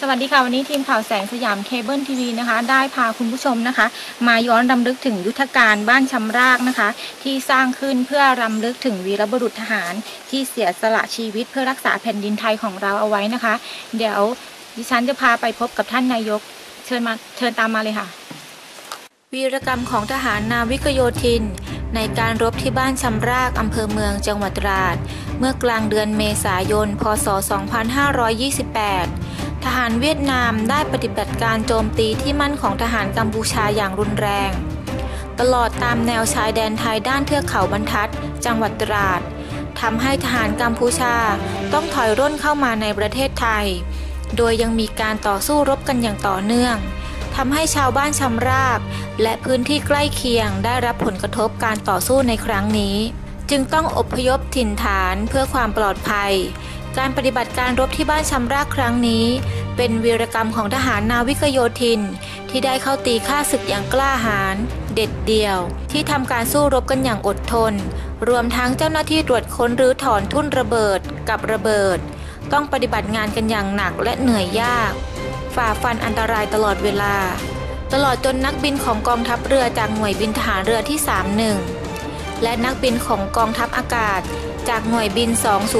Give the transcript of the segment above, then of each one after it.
วัสดีค่ะวันนี้ทีมข่าวแสงสยามเคเบิลทีวีนะคะได้พาคุณผู้ชมนะคะมาย้อนรำลึกถึงยุทธการบ้านชำรากนะคะที่สร้างขึ้นเพื่อรำลึกถึงวีรบุรุษทหารที่เสียสละชีวิตเพื่อรักษาแผ่นดินไทยของเราเอาไว้นะคะเดี๋ยวดิฉันจะพาไปพบกับท่านนายกเชิญตามมาเลยค่ะวีรกรรมของทหารนาวิกโยธินในการรบที่บ้านชำรากอำเภอเมืองจังหวัดตราดเมื่อกลางเดือนเมษายนพ.ศ. 2528ทหารเวียดนามได้ปฏิบัติการโจมตีที่มั่นของทหารกัมพูชาอย่างรุนแรงตลอดตามแนวชายแดนไทยด้านเทือกเขาบรรทัดจังหวัดตราดทำให้ทหารกัมพูชาต้องถอยร่นเข้ามาในประเทศไทยโดยยังมีการต่อสู้รบกันอย่างต่อเนื่องทำให้ชาวบ้านชำรากและพื้นที่ใกล้เคียงได้รับผลกระทบการต่อสู้ในครั้งนี้จึงต้องอพยพถิ่นฐานเพื่อความปลอดภัยการปฏิบัติการรบที่บ้านชำรากครั้งนี้เป็นวีรกรรมของทหารนาวิกโยธินที่ได้เข้าตีฆ่าศึกอย่างกล้าหาญเด็ดเดี่ยวที่ทำการสู้รบกันอย่างอดทนรวมทั้งเจ้าหน้าที่ตรวจค้นรื้อถอนทุ่นระเบิดกับระเบิดต้องปฏิบัติงานกันอย่างหนักและเหนื่อยยากฝ่าฟันอันตรายตลอดเวลาตลอดจนนักบินของกองทัพเรือจากหน่วยบินทหารเรือที่ 31และนักบินของกองทัพอากาศจากหน่วยบิน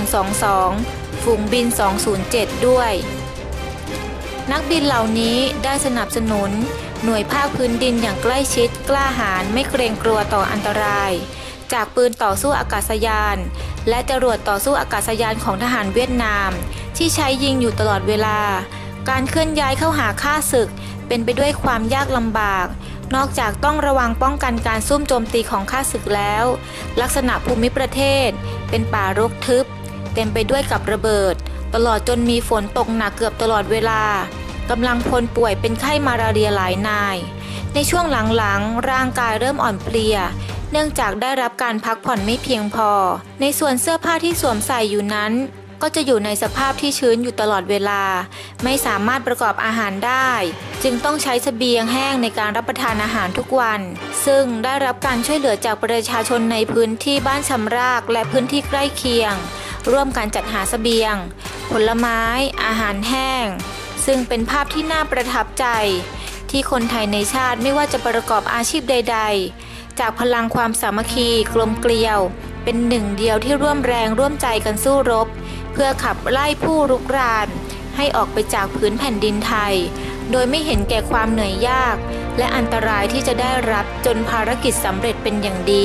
2022 ฝูงบิน 207 ด้วยนักบินเหล่านี้ได้สนับสนุนหน่วยภาคพื้นดินอย่างใกล้ชิดกล้าหาญไม่เกรงกลัวต่ออันตรายจากปืนต่อสู้อากาศยานและจรวดต่อสู้อากาศยานของทหารเวียดนามที่ใช้ยิงอยู่ตลอดเวลาการเคลื่อนย้ายเข้าหาข้าศึกเป็นไปด้วยความยากลำบากนอกจากต้องระวังป้องกันการซุ่มโจมตีของข้าศึกแล้วลักษณะภูมิประเทศเป็นป่ารกทึบเต็มไปด้วยกับระเบิดตลอดจนมีฝนตกหนักเกือบตลอดเวลากำลังพลป่วยเป็นไข้มาลาเรียหลายนายในช่วงหลังๆร่างกายเริ่มอ่อนเพลียเนื่องจากได้รับการพักผ่อนไม่เพียงพอในส่วนเสื้อผ้าที่สวมใส่อยู่นั้นก็จะอยู่ในสภาพที่ชื้นอยู่ตลอดเวลาไม่สามารถประกอบอาหารได้จึงต้องใช้เสบียงแห้งในการรับประทานอาหารทุกวันซึ่งได้รับการช่วยเหลือจากประชาชนในพื้นที่บ้านชำรากและพื้นที่ใกล้เคียงร่วมกันจัดหาเสบียงผลไม้อาหารแห้งซึ่งเป็นภาพที่น่าประทับใจที่คนไทยในชาติไม่ว่าจะประกอบอาชีพใดๆจากพลังความสามัคคีกลมเกลียวเป็นหนึ่งเดียวที่ร่วมแรงร่วมใจกันสู้รบเพื่อขับไล่ผู้รุกรานให้ออกไปจากพื้นแผ่นดินไทยโดยไม่เห็นแก่ความเหนื่อยยากและอันตรายที่จะได้รับจนภารกิจสำเร็จเป็นอย่างดี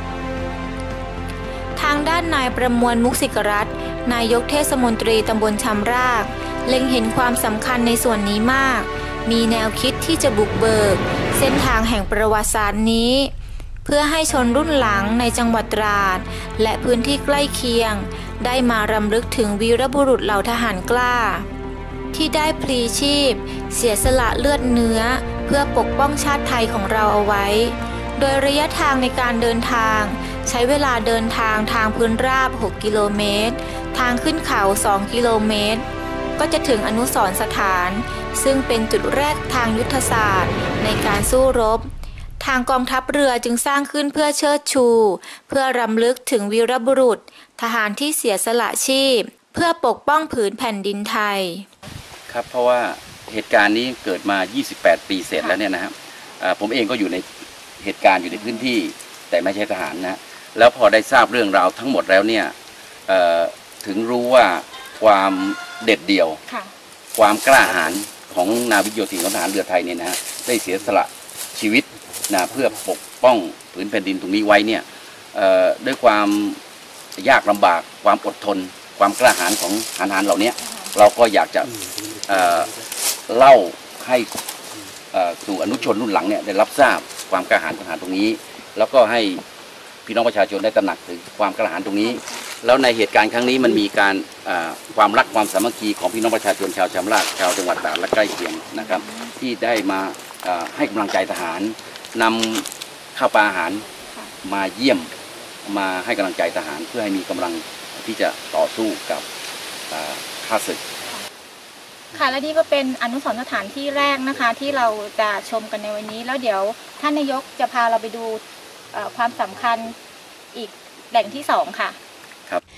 ทางด้านนายประมวลมุกสิกรัตน์นายกเทศมนตรีตำบลชำรากเล็งเห็นความสำคัญในส่วนนี้มากมีแนวคิดที่จะบุกเบิกเส้นทางแห่งประวัติศาสตร์นี้เพื่อให้ชนรุ่นหลังในจังหวัดตราดและพื้นที่ใกล้เคียงได้มารำลึกถึงวีรบุรุษเหล่าทหารกล้าที่ได้พลีชีพเสียสละเลือดเนื้อเพื่อปกป้องชาติไทยของเราเอาไว้โดยระยะทางในการเดินทางใช้เวลาเดินทางทางพื้นราบ6 กิโลเมตรทางขึ้นเขา2 กิโลเมตรก็จะถึงอนุสรณ์สถานซึ่งเป็นจุดแรกทางยุทธศาสตร์ในการสู้รบทางกองทัพเรือจึงสร้างขึ้นเพื่อเชิดชูเพื่อรำลึกถึงวีรบุรุษทหารที่เสียสละชีพเพื่อปกป้องผืนแผ่นดินไทยครับเพราะว่าเหตุการณ์นี้เกิดมา28 ปีเสร็จแล้วเนี่ยนะครับผมเองก็อยู่ในเหตุการณ์อยู่ในพื้นที่แต่ไม่ใช่ทหารนะแล้วพอได้ทราบเรื่องราวทั้งหมดแล้วเนี่ยถึงรู้ว่าความเด็ดเดี่ยวความกล้าหาญของนาวิกโยธินของทหารเรือไทยเนี่ยนะได้เสียสละชีวิตนะเพื่อปกป้องผืนแผ่นดินตรงนี้ไว้เนี่ยด้วยความยากลำบากความอดทนความกล้าหาญของทหารเหล่านี้เราก็อยากจะเล่าให้สู่อนุชนรุ่นหลังเนี่ยได้รับทราบความกล้าหาญทหารตรงนี้แล้วก็ให้พี่น้องประชาชนได้ตระหนักถึงความกล้าหาญตรงนี้แล้วในเหตุการณ์ครั้งนี้มันมีการความรักความสามัคคีของพี่น้องประชาชนชาวชำรากชาวจังหวัดตราดและใกล้เคียงนะครับที่ได้มาให้กำลังใจทหารนำข้าวปลาอาหารมาเยี่ยมมาให้กำลังใจทหารเพื่อให้มีกำลังที่จะต่อสู้กับข้าศึกค่ะและนี่ก็เป็นอนุสรณ์สถานที่แรกนะคะที่เราจะชมกันในวันนี้แล้วเดี๋ยวท่านนายกจะพาเราไปดูความสำคัญอีกแหล่งที่2ค่ะครับ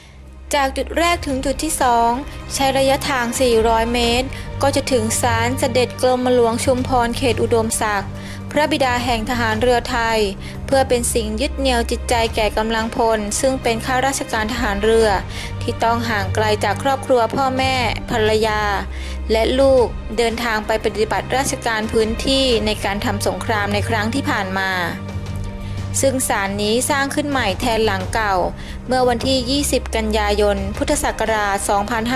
จากจุดแรกถึงจุดที่ 2ใช้ระยะทาง 400 เมตร ก็จะถึงศาลเสด็จกรมหลวงชุมพรเขตอุดมศักดิ์พระบิดาแห่งทหารเรือไทยเพื่อเป็นสิ่งยึดเหนี่ยวจิตใจแก่กำลังพลซึ่งเป็นข้าราชการทหารเรือที่ต้องห่างไกลจากครอบครัวพ่อแม่ภรรยาและลูกเดินทางไปปฏิบัติราชการพื้นที่ในการทำสงครามในครั้งที่ผ่านมาซึ่งศาลนี้สร้างขึ้นใหม่แทนหลังเก่าเมื่อวันที่ 20 กันยายน พุทธศักราช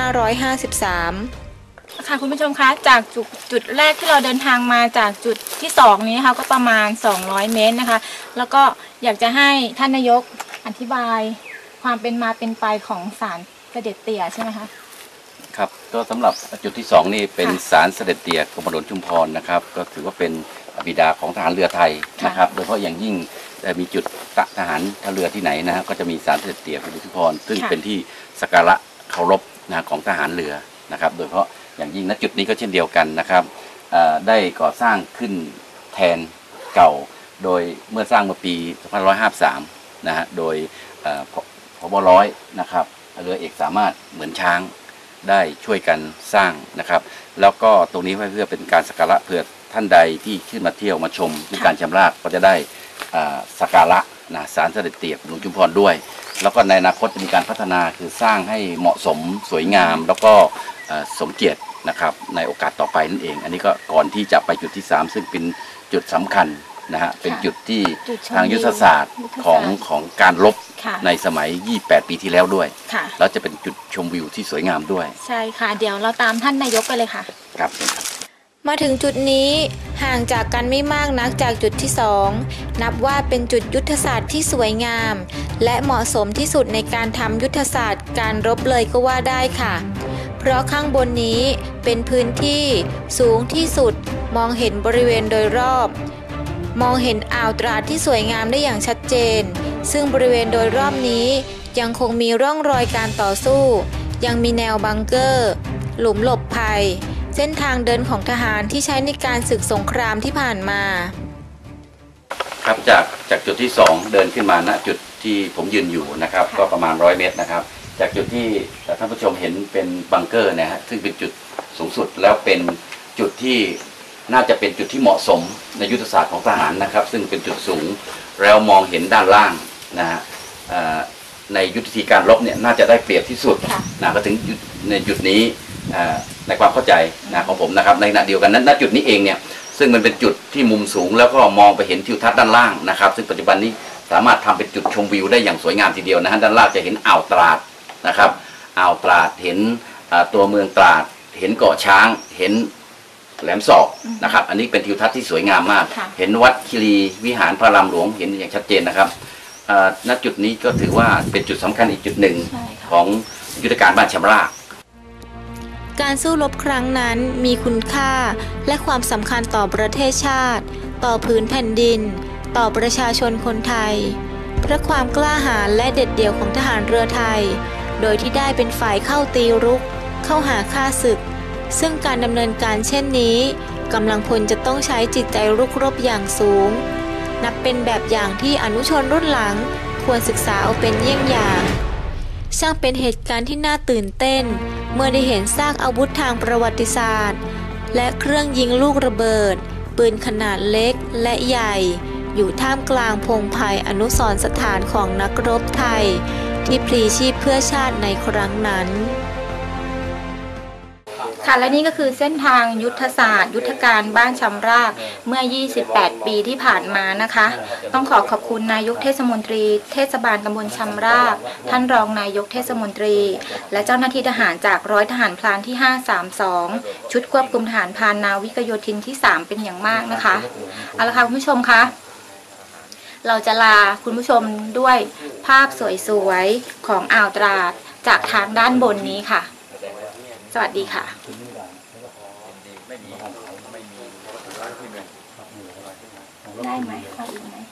2553 ค่ะคุณผู้ชมคะจากจุดแรกที่เราเดินทางมาจากจุดที่ 2 นี้นะคะก็ประมาณ 200 เมตรนะคะแล้วก็อยากจะให้ท่านนายกอธิบายความเป็นมาเป็นไปของศาลเสด็จเตี่ยใช่ไหมคะครับก็สำหรับจุดที่ 2นี่เป็นศาลเสด็จเตี่ยกรมหลวงชุมพรนะครับก็ถือว่าเป็นบิดาของทหารเรือไทยนะครับโดยเฉพาะอย่างยิ่งมีจุดทหารท่าเรือที่ไหนนะก็จะมีศาลเสด็จเตี่ยกรมหลวงชุมพรซึ่งเป็นที่สักการะเคารพนะของทหารเรือนะครับโดยเฉพาะอย่างยิ่งณจุดนี้ก็เช่นเดียวกันนะครับได้ก่อสร้างขึ้นแทนเก่าโดยเมื่อสร้างเมื่อปี 2553 นะฮะโดยผบ.ร้อยนะครับเรือเอกสามารถเหมือนช้างได้ช่วยกันสร้างนะครับแล้วก็ตรงนี้เพื่อเป็นการสักการะเพื่อท่านใดที่ขึ้นมาเที่ยวมาชมที่การชำราบก็จะได้สักการะนะศาลเสด็จเตี่ยหลวงชุมพรด้วยแล้วก็ในอนาคตจะมีการพัฒนาคือสร้างให้เหมาะสมสวยงามแล้วก็สมเกียรตินะครับในโอกาสต่อไปนั่นเองอันนี้ก็ก่อนที่จะไปจุดที่ 3ซึ่งเป็นจุดสำคัญนะฮะเป็นจุดที่ทางยุทธศาสตร์ของการรบในสมัย 28 ปีที่แล้วด้วยแล้วจะเป็นจุดชมวิวที่สวยงามด้วยใช่ค่ะเดี๋ยวเราตามท่านนายกไปเลยค่ะครับมาถึงจุดนี้ห่างจากกันไม่มากนักจากจุดที่ 2นับว่าเป็นจุดยุทธศาสตร์ที่สวยงามและเหมาะสมที่สุดในการทำยุทธศาสตร์การรบเลยก็ว่าได้ค่ะเพราะข้างบนนี้เป็นพื้นที่สูงที่สุดมองเห็นบริเวณโดยรอบมองเห็นอ่าวตราดที่สวยงามได้อย่างชัดเจนซึ่งบริเวณโดยรอบนี้ยังคงมีร่องรอยการต่อสู้ยังมีแนวบังเกอร์หลุมหลบภัยเส้นทางเดินของทหารที่ใช้ในการศึกสงครามที่ผ่านมาครับจากจุดที่ 2เดินขึ้นมาณจุดที่ผมยืนอยู่นะครับก็ประมาณ100 เมตรนะครับจากจุดที่ท่านผู้ชมเห็นเป็นบังเกอร์นะฮะซึ่งเป็นจุดสูงสุดแล้วเป็นจุดที่น่าจะเป็นจุดที่เหมาะสมในยุทธศาสตร์ของทหารนะครับซึ่งเป็นจุดสูงแล้วมองเห็นด้านล่างนะฮะในยุทธวิธีการรบเนี่ยน่าจะได้เปรียบที่สุดนะก็ถึงในจุดนี้ในความเข้าใจนะของผมนะครับในขณะเดียวกันณจุดนี้เองเนี่ยซึ่งมันเป็นจุดที่มุมสูงแล้วก็มองไปเห็นทิวทัศน์ด้านล่างนะครับซึ่งปัจจุบันนี้สามารถทำเป็นจุดชมวิวได้อย่างสวยงามทีเดียวนะฮะด้านล่างจะเห็นอ่าวตราดนะครับอ่าวตราดเห็นตัวเมืองตราดเห็นเกาะช้างเห็นแหลมศอกนะครับอันนี้เป็นทิวทัศน์ที่สวยงามมากเห็นวัดคีรีวิหารพระรามหลวงเห็นอย่างชัดเจนนะครับณจุดนี้ก็ถือว่าเป็นจุดสำคัญอีกจุดหนึ่งของยุทธการบ้านชำราบการสู้รบครั้งนั้นมีคุณค่าและความสำคัญต่อประเทศชาติต่อพื้นแผ่นดินต่อประชาชนคนไทยเพราะความกล้าหาญและเด็ดเดี่ยวของทหารเรือไทยโดยที่ได้เป็นฝ่ายเข้าตีรุกเข้าหาฆ่าศึกซึ่งการดำเนินการเช่นนี้กำลังพลจะต้องใช้จิตใจรุกรบอย่างสูงนับเป็นแบบอย่างที่อนุชนรุ่นหลังควรศึกษาเอาเป็นเยี่ยงอย่างช่างเป็นเหตุการณ์ที่น่าตื่นเต้นเมื่อได้เห็นซากอาวุธทางประวัติศาสตร์และเครื่องยิงลูกระเบิดปืนขนาดเล็กและใหญ่อยู่ท่ามกลางพงไพรอนุสรณ์สถานของนักรบไทยที่พลีชีพเพื่อชาติในครั้งนั้นค่ะและนี่ก็คือเส้นทางยุทธศาสตร์ยุทธการบ้านชำรากเมื่อ 28 ปีที่ผ่านมานะคะต้องขอบคุณนายกเทศมนตรีเทศบาลตำบลชำรากท่านรองนายกเทศมนตรีและเจ้าหน้าที่ทหารจากร้อยทหารพรานที่ 532 ชุดควบคุมทหารพรานนาวิกโยธินที่ 3 เป็นอย่างมากนะคะเอาละค่ะคุณผู้ชมคะเราจะลาคุณผู้ชมด้วยภาพสวยๆของอ่าวตราดจากทางด้านบนนี้ค่ะสวัสดีค่ะได้ไหมขออีกไหม